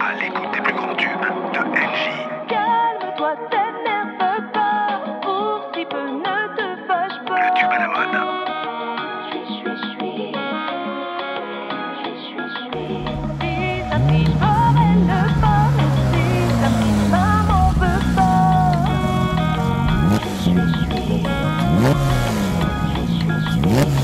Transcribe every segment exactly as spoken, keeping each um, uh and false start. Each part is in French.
à l'écoute des plus grands tubes de N J I E. Calme-toi, t'énerve pas, pour si peu ne te fâche pas. Le tube à la mode. Je suis, je suis, je suis, je suis. Si ça prie, je ferai le pas, mais si ça prie, ça m'en veut pas. Je suis, je suis, je suis, je suis.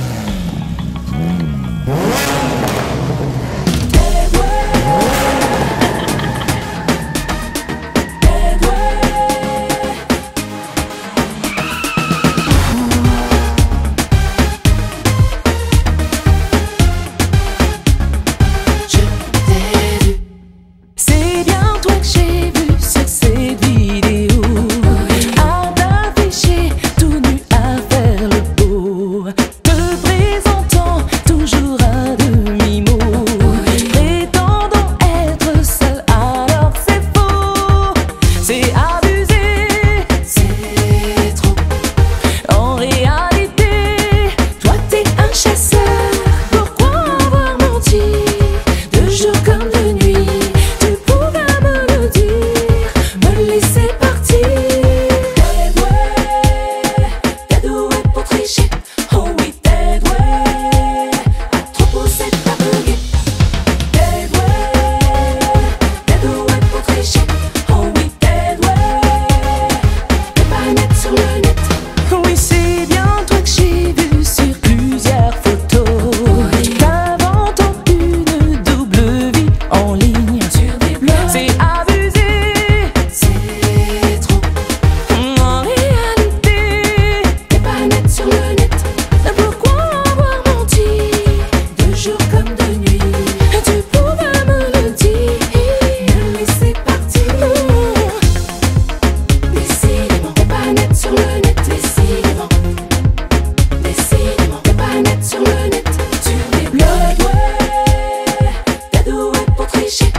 Sur le net, sur les blogs, ouais, cadeau pour tricher.